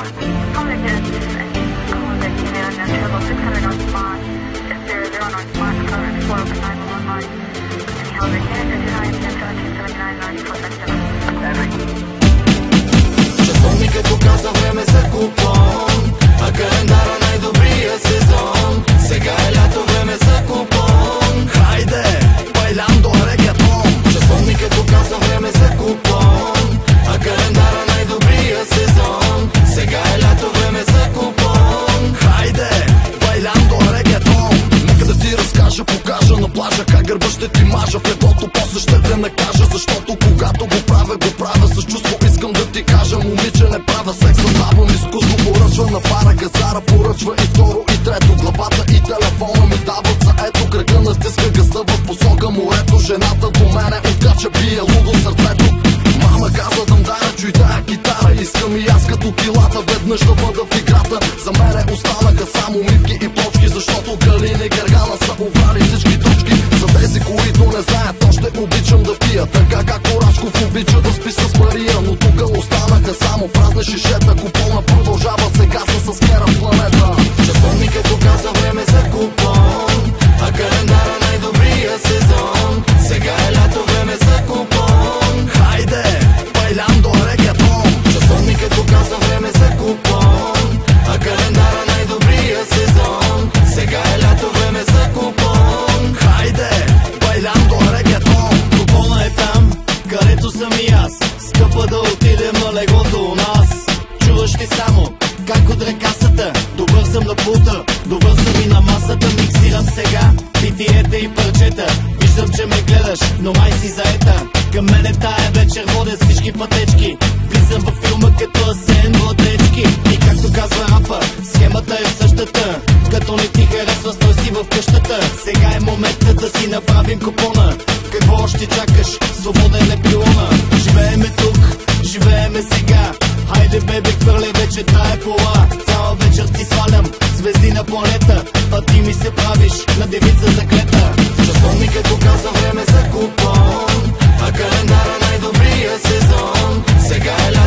Часовникът показва време за купон, а календара най-добрия сезон. Сега е лято, време за купон. Хайде, байландо регетон. Часовникът показва време за купон, а календара най-добрия сезон. Сега е лято, време за купон. Хайде, байландо регетон. Нека да ти разкажа, покажа на плажа как гърба ще ти мажа в леглото, после ще те накажа. Защото когато го правя с чувство. Искам да ти кажа, момиче, не правя секс, създавам изкуство. Поръчва на пара газара, поръчва и второ и трето. Главата и телефона ми дават за ето. Кръга настиска гъста в посока морето. Жената до мене откача, бие лудо сърцето. Мама каза да мдара, чуй тая китара. Искам и аз като пилата веднъж да бъда в играта. За мене останаха само митки и плочки, защото Галина и Гергана са обрали всички точки. За тези, които не знаят, още обичам да пия, така както Рачков обича да спи с Мария. Но тук останаха само празни шишета. Купона продължава сега с скера планета. Часовникът показва време за купон, а календара най-добрия сезон. Сега е лято, време за купон. Хайде, байландо регетон. Часовникът показва време за купон, а календара най-добрия сезон. Сега е лято, време за купон. Хайде, байландо регетон. Купона е там, където съм и аз. Скъпа да отидем на леглото у нас. Чуваш ли само как удря касата? Добър съм на пулта, добър съм и на масата. Миксирам сега битиета и парчета. Виждам, че ме гледаш, но май си заета. Към мене тая вечер водят всички пътечки. Влизам във филма като Асен Владечки. И както казва рапа, схемата е същата. Като не ти харесва, стой си в къщата. Сега е момента да си направим купона. Какво още чакаш? Свободен е пилона. Живееме тук, живееме сега. Хайде, бебе, хвърляй вече тая кола. Цяла вечер ти свалям звезди на планета, а ти ми се правиш на девица заклета. Часовникът показва време за купон, а календара най-добрия сезон. Сега е лято,